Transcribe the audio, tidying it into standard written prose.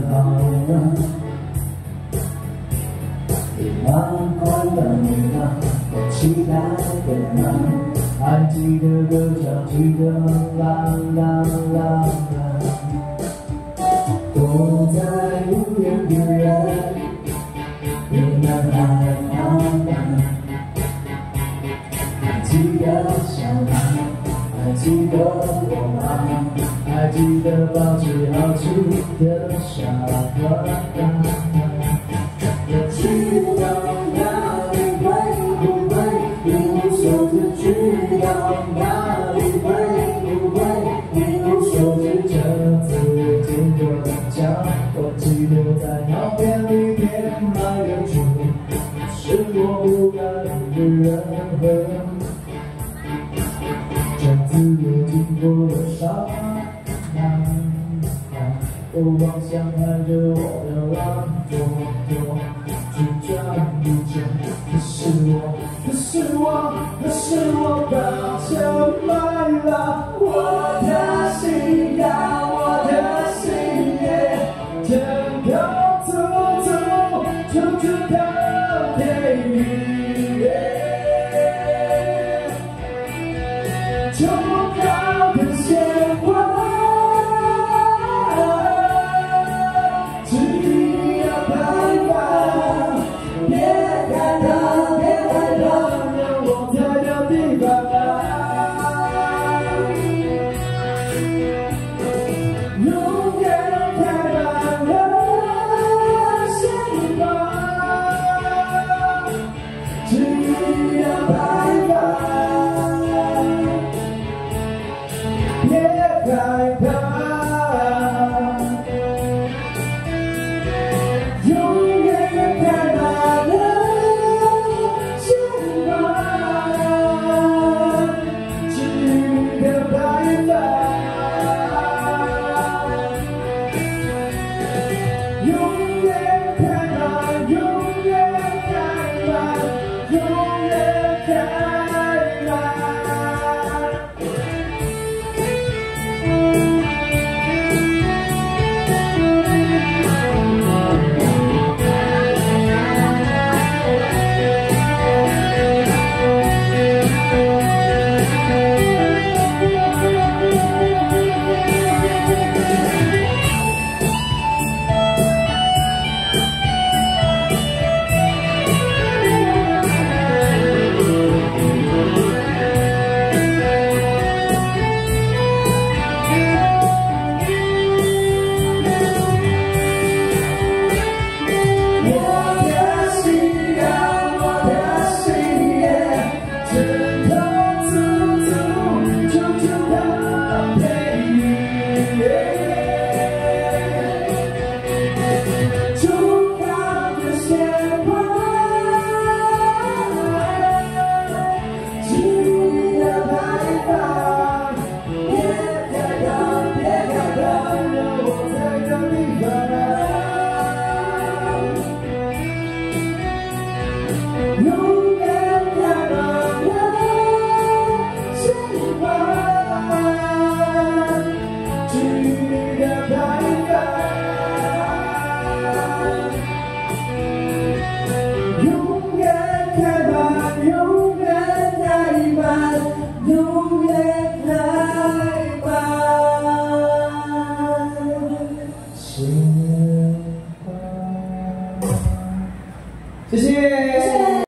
好了，别忙快乐你吗？我期待的吗？还记得歌唱记得啦啦啦啦，躲在无言的人，别难害怕吧。还记得小孩，还记得我吗？还记得保持好奇的傻瓜。去到哪里会不会一无所知？去到哪里会不会一无所知？这次经过的桥，我记留在脑海里面埋了住，是我不该的人和。这次又经过了沙滩，我望向看着我的浪朵朵，去转不见。可是我把车卖了，我的心呀，我的心也天高处高配雨秋高的鲜花，只要开放，别害怕，别害怕，让我在的地方永远开满了鲜花，只要开放。别害怕，永远开满了鲜花，值得开放，永远开满，永远开满，永远开满。No